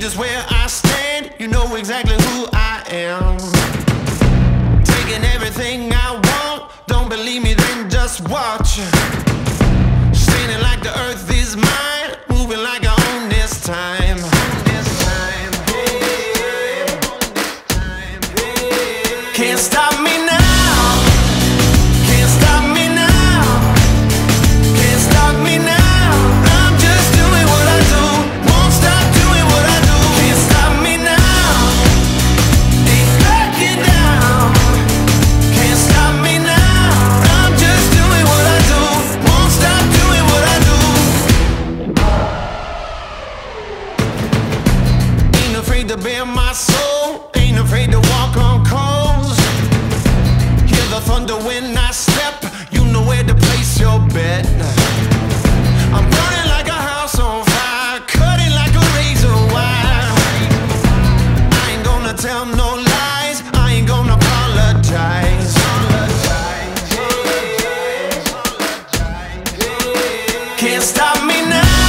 just where I stand. You know exactly who I am. Taking everything I want. Don't believe me, then just watch. Standing like the earth is mine. Moving like I own this time. Can't stop me now. Can't stop me now. Can't stop me now. I'm just doing what I do. Won't stop doing what I do. Can't stop me now. Ain't backing down. Can't stop me now. I'm just doing what I do. Won't stop doing what I do. Ain't afraid to bare my soul. Ain't afraid to walk on coals. Hear the thunder when I step. You know where to place your bet. I'm burning like a house on fire, cutting like a razor wire. I ain't gonna tell no lies. I ain't gonna apologize. Can't stop me now.